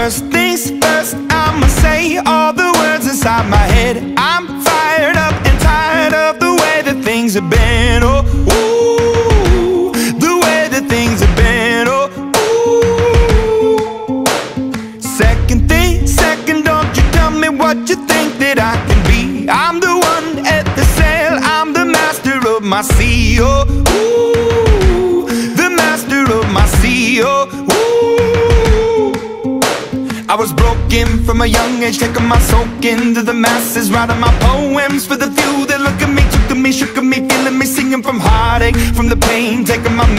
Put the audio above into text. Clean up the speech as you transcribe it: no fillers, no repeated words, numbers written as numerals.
First things first, I'ma say all the words inside my head. I'm fired up and tired of the way that things have been. Oh, ooh, the way that things have been. Oh, ooh. Second thing, second, don't you tell me what you think that I can be. I'm the one at the sail, I'm the master of my sea. Oh, ooh, the master of my sea. Oh, ooh. I was broken from a young age, taking my soak into the masses, writing my poems for the few that look at me, took to me, shook at me, feeling me, singing from heartache, from the pain, taking my